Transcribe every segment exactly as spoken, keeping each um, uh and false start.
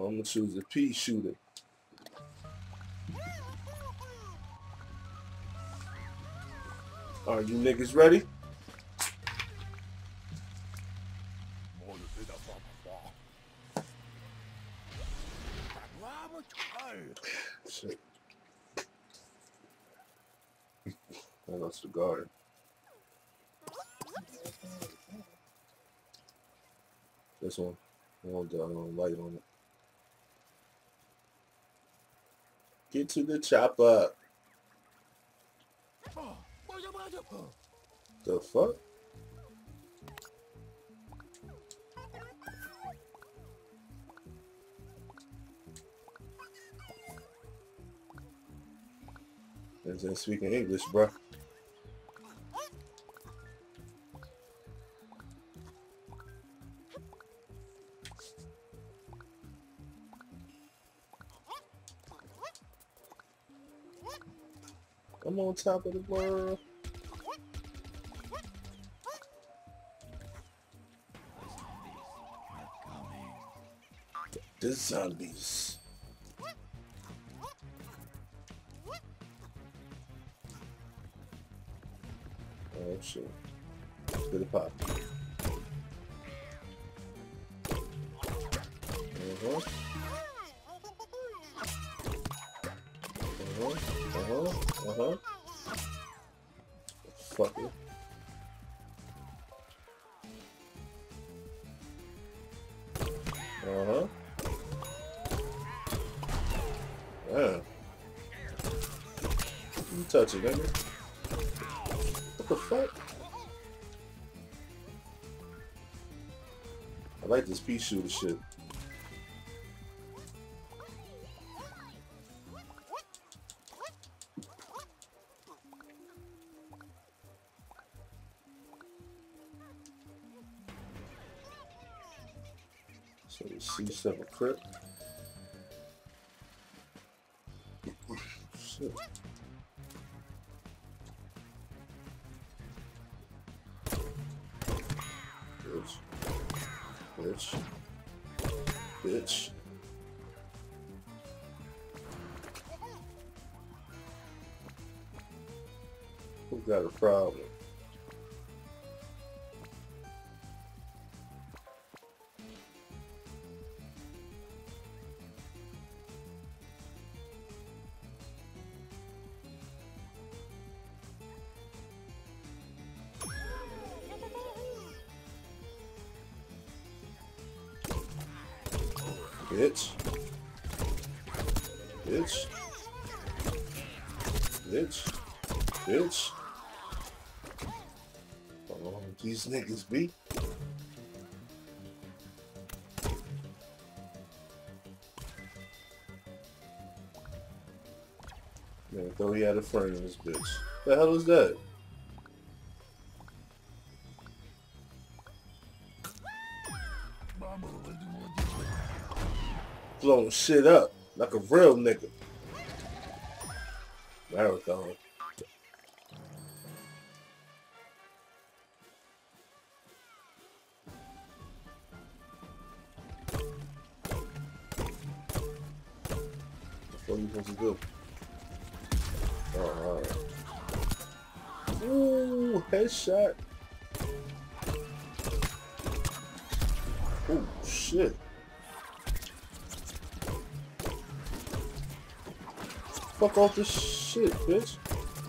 I'm gonna choose a pea shooter. Are you niggas ready? Shit. I lost the guard. This one. I want the um, light on it. Get to the chopper. The fuck? They're speaking English, bro. I'm on top of the world. The zombies. Oh shit. Bit of pop. Uh-huh. Uh-huh. Uh-huh. Uh-huh. Fuck it. Uh-huh. Yeah. You touch it, nigga. What the fuck? I like this pea shooter shit. So the C seven crit. Shit. Bitch. Bitch. Bitch. Who got a problem? Bitch. Bitch. Bitch. Bitch. How long these niggas be? Man, thought he had a friend in this bitch. The hell is that? Blowing shit up like a real nigga. Marathon. What are you supposed to do? Alright. Ooh, headshot. Oh shit. Fuck off this shit, bitch.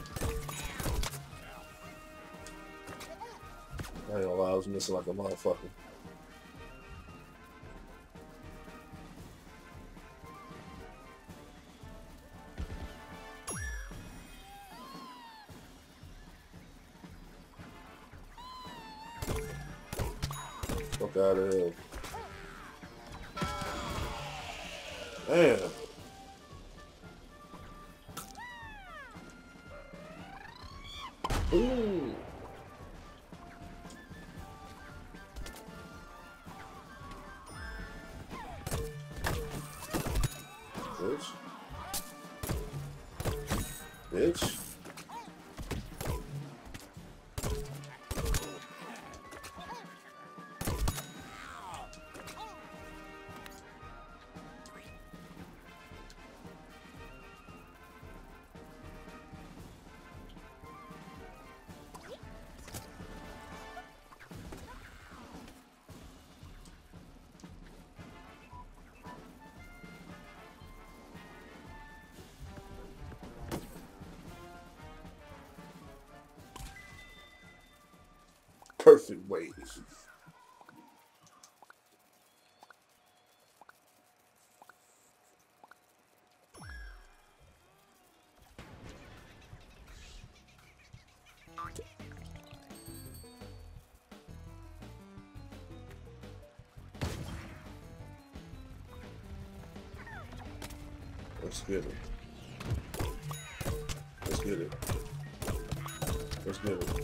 I ain't gonna lie, I was missing like a motherfucker. Fuck out of here. Damn. Ooh. Bitch. Bitch. perfect wave. Let's get it. Let's get it. Let's get it.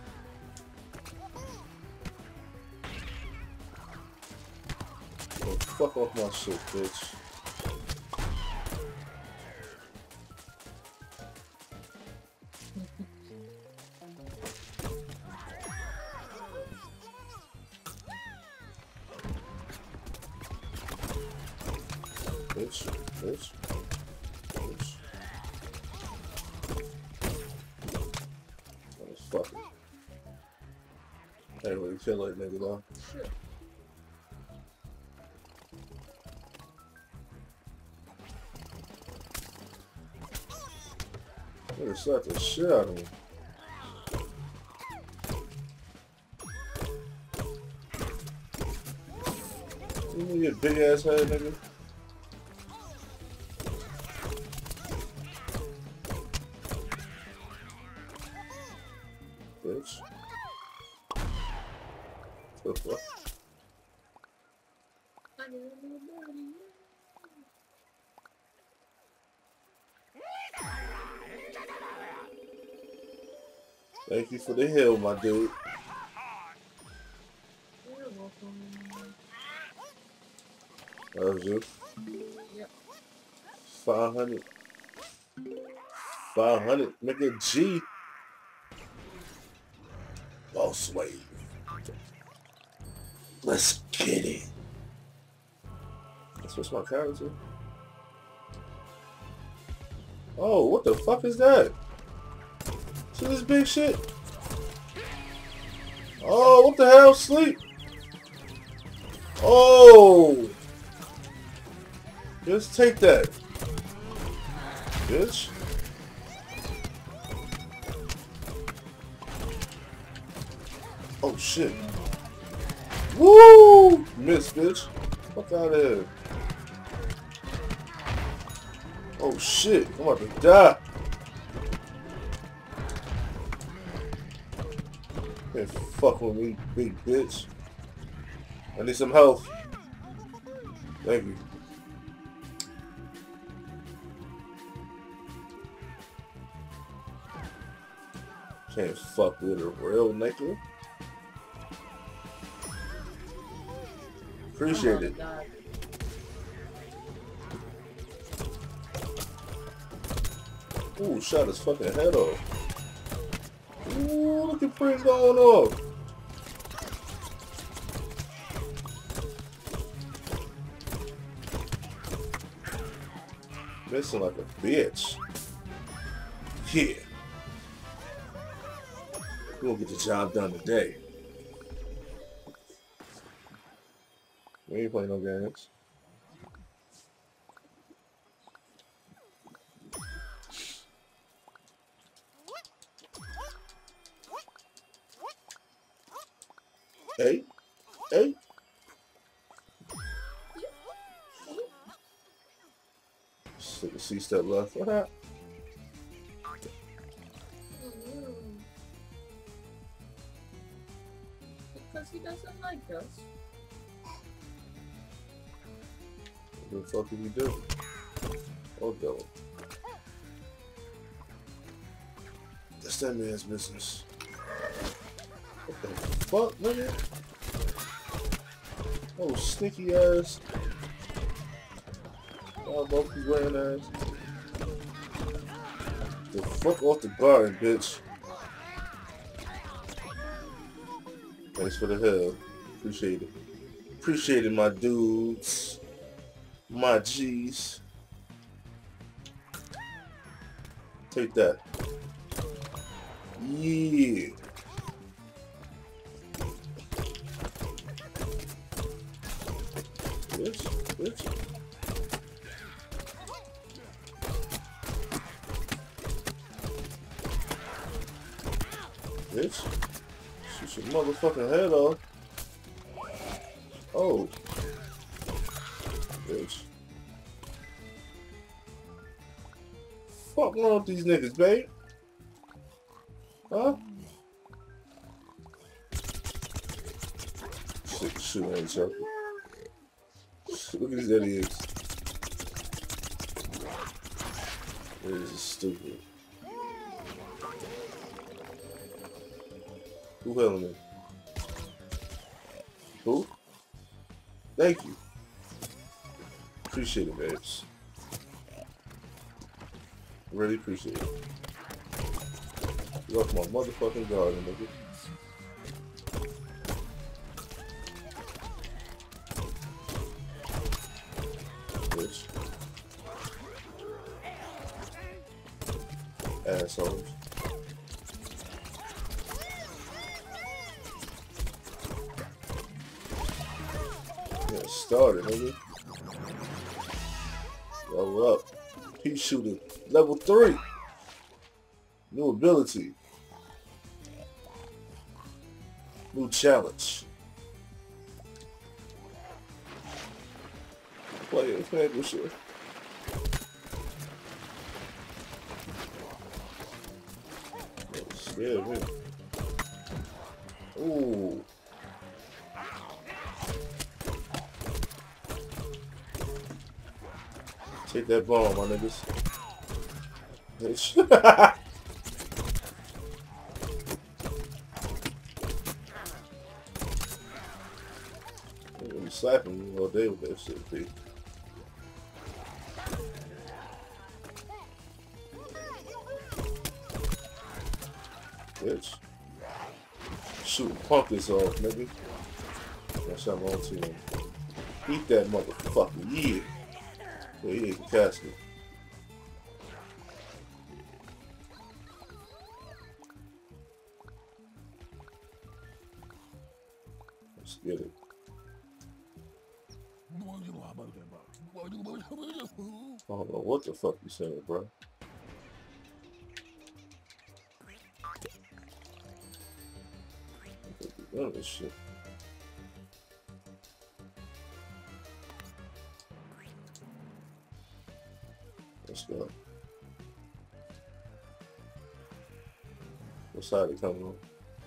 Oh, fuck off my shit, bitch. Bitch, bitch, bitch. Oh, fuck it. Anyway, you feel like nigga though. Shit. Nigga slapped the shit out of me. You need your big ass head, nigga. Bitch. The fuck? Thank you for the hill, my dude. You're welcome. That was you. Yep. Five hundred. Five hundred. Make a G. Boss wave. Let's get it. That's what's my character. Oh, what the fuck is that? See this big shit? Oh, what the hell? Sleep. Oh. Just take that. Bitch. Oh shit. Woo! Miss, bitch. Fuck out of here. Oh shit. I'm about to die. Can't fuck with me, big bitch. I need some health. Thank you. Can't fuck with a real nigga. Appreciate it. Ooh, shot his fucking head off. Ooh, look at Prince going off. Missing like a bitch. Yeah. We'll get the job done today. We ain't playing no games. Hey, hey. Stick a C-step left. What happened? Because he doesn't like us. What the fuck did we do? Oh, no. That's that man's business. What the fuck, nigga? Oh, sneaky ass. Y'all both be wearing ass. The fuck off the bar, bitch. Thanks for the help. Appreciate it. Appreciate it, my dudes. My G's. Take that. Yeah. Bitch, bitch. Bitch. Get your motherfucking head off. Oh. Bitch. Fuck wrong with these niggas, babe? Huh? Shit, shoot ain't choking. Look at these idiots. This is stupid. Who helping me? Who? Thank you. Appreciate it, babes. Really appreciate it. You off my motherfucking garden, nigga. Bitch. Assholes. Yeah, started, nigga. Level up. Pea shooter. Level three. New ability. New challenge. Play it, play it, shit. Scared me. Ooh. Take that bomb, my niggas. Bitch. You slapping me all day with that shit, P. Bitch. Shoot punkers off, nigga. That's how I'm on to him. Eat that motherfucker, yeah. Yeah, he ate the casket. Let's get it. I don't know what the fuck you saying, bro. None of this shit. Let's go. What side it coming on?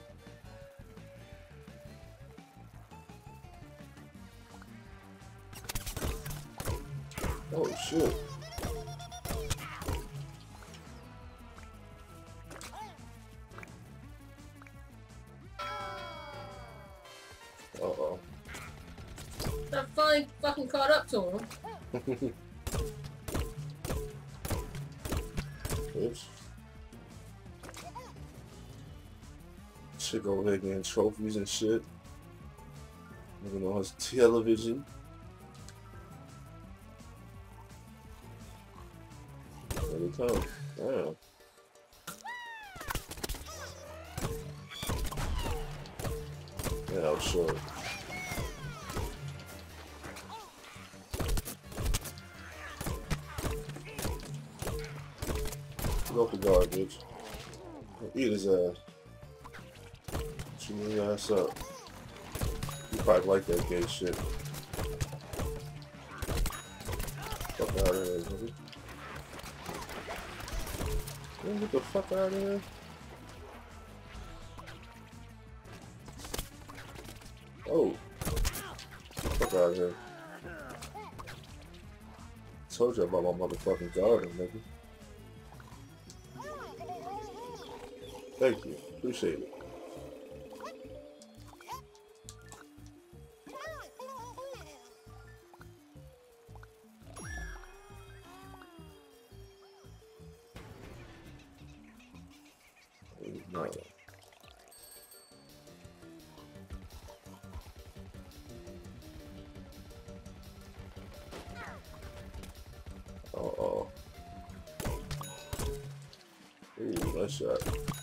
Oh shit. Uh-oh. That finally fucking caught up to him. Oops. Chick over there getting trophies and shit. Looking on his television. There they come. Damn. Yeah, I was short. Get off the garbage. Eat his ass. Chew his ass up. You probably like that gay shit. Fuck out of here, nigga. Man, get the fuck out of here. Oh. Fuck out of here. Told you about my motherfucking garden, nigga. Thank you. Appreciate it. No. Uh-oh. Ooh, nice shot.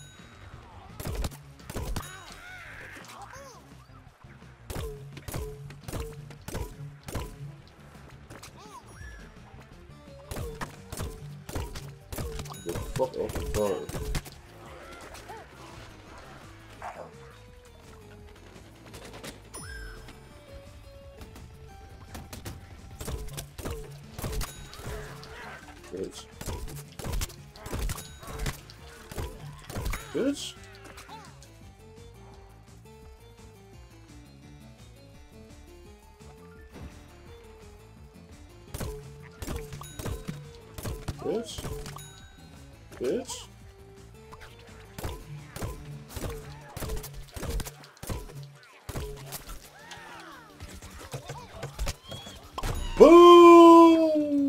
Get the fuck off the car. Bitch. Bitch. Bitch. Bitch. Boom!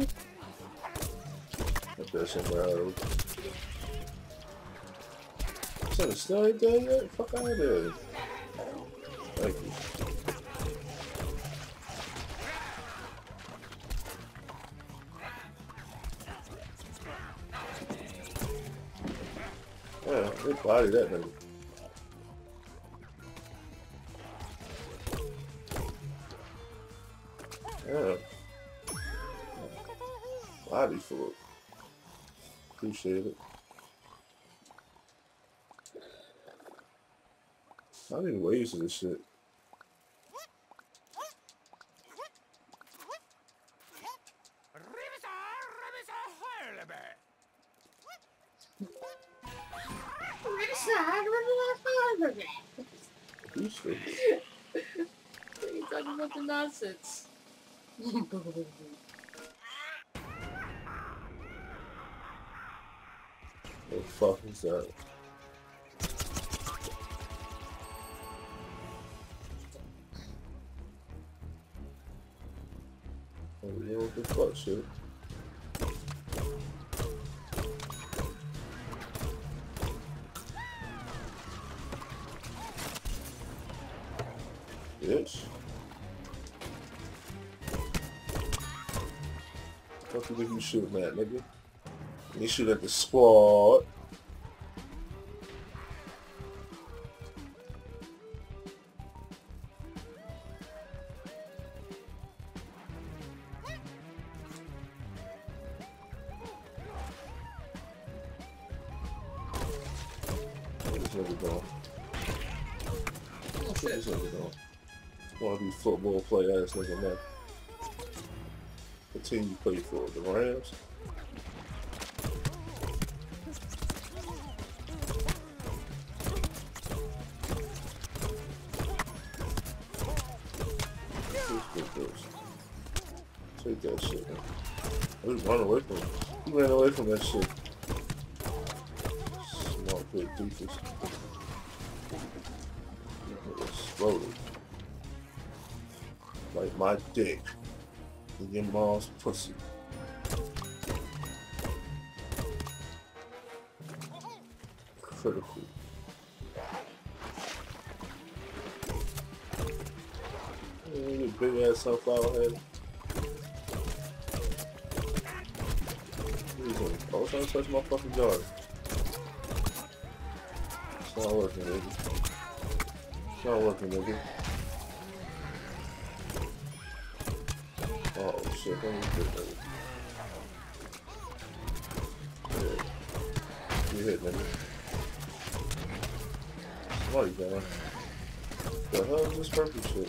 Put that shit out. So it's still ain't dead yet? Fuck out of there. Thank you. Yeah, they body that nigga. Yeah. Body full. Appreciate it. I need ways to this shit. Appreciate it. What are you talking about the nonsense? What the fuck is that? Oh, yeah, what the fuck shit? Bitch. What the fuck you shooting at, nigga? You shoot at the squad. What this nigga doing? What this nigga doing? Wanna be football player ass nigga, man. What team you play for? The Rams? Take that shit, man. I just run away from him. He ran away from that shit. Smart big doofus. Exploded. Like my dick in your mom's pussy. Critical. Yeah, you big ass sunflower head. I was trying to touch my fucking jar. It's not working, nigga. It's not working, nigga. Oh shit, let me get nigga. Yeah. You hit, nigga. What are you doing? The hell is this purple shit?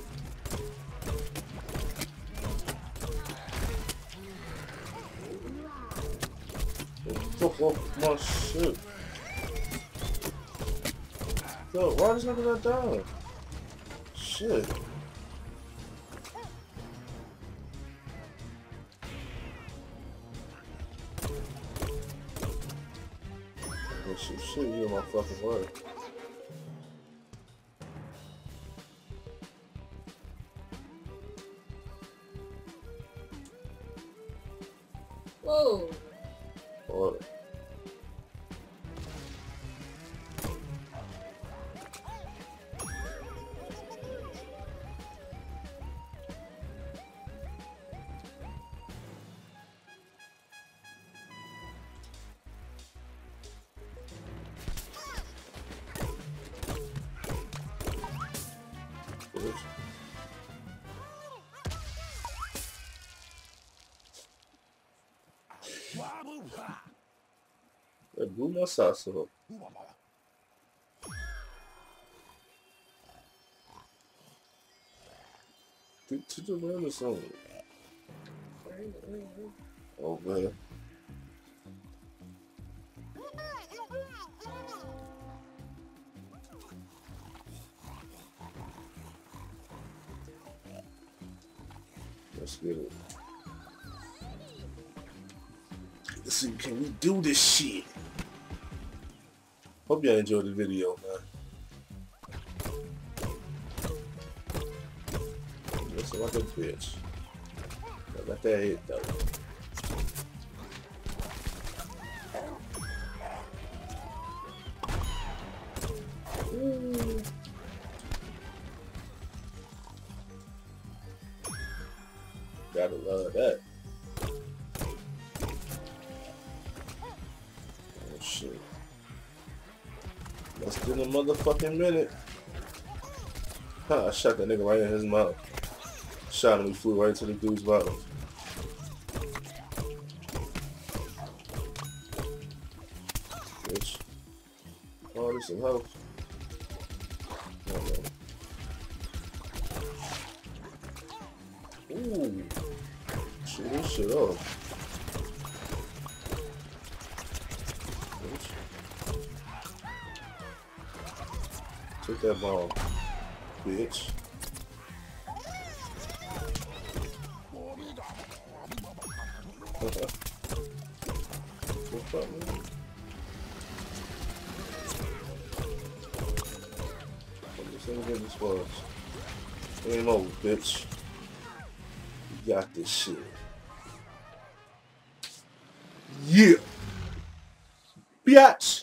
Fuck off my shit. Yo, why is nigga not down? Shit. That shit, shit, you in my fucking way. Whoa. What? Bitch. That blew my socks up. To, to the limit song. Oh man. Let's get it. Let's see, can we do this shit? Hope y'all enjoyed the video, man. Listen like a bitch. I got that hit though. Ooh. Gotta love that. Oh shit. Less than a motherfucking minute. Huh, I shot that nigga right in his mouth. Shot him, he flew right to the dude's mouth. Bitch. Oh, there's some health. Oh, no. Ooh. Shoot this shit off. Take that ball, bitch. What the fuck, man? This ain't good as far as. Game over, bitch. You got this shit. Yeah. Biatch.